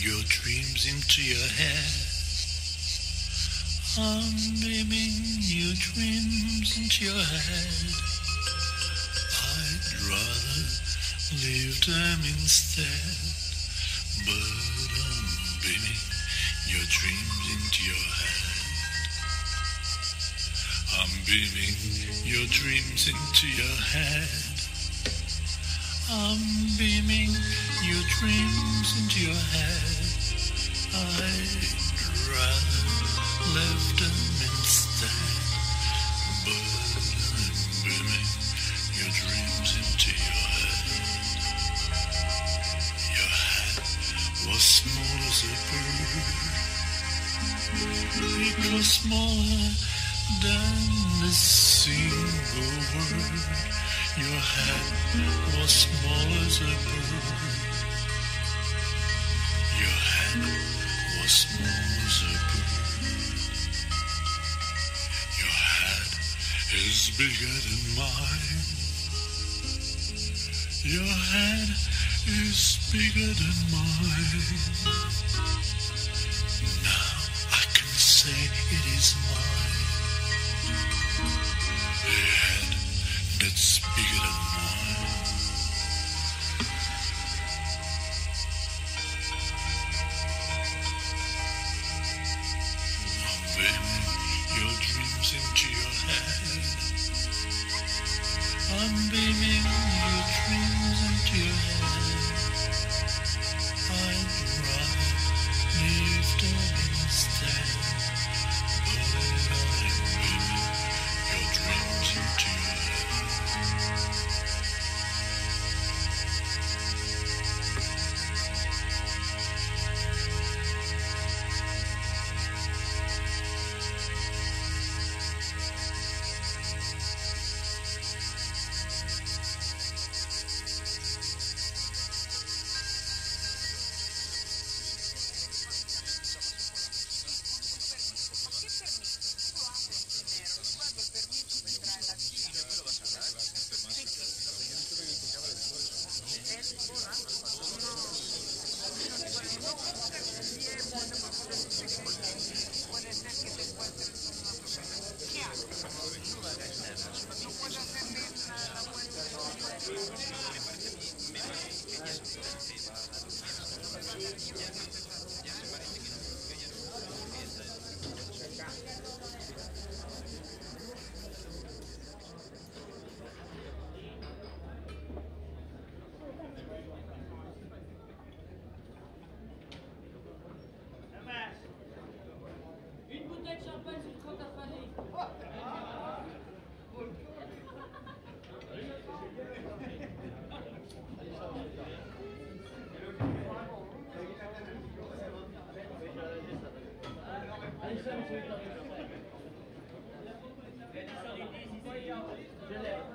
your dreams into your head. I'm beaming your dreams into your head. I'd rather leave them instead. But I'm beaming your dreams into your head. I'm beaming your dreams into your head. I'm beaming your dreams into your head. I'd rather leave them instead. But I'm beaming your dreams into your head. Your head was small as a bird. It was smaller than a single word. Your head was small as a bird. Your head was small as a bird. Your head is bigger than mine. Your head is bigger than mine. Now I can say it is mine. A head that's bigger than mine. I'm beaming your dreams into your head. I'm beaming your dreams into your head. I'd rather leave them instead. But I'm beaming your dreams into your head. Une bouteille de champagne sur le compte à Fanny. Je l'ai.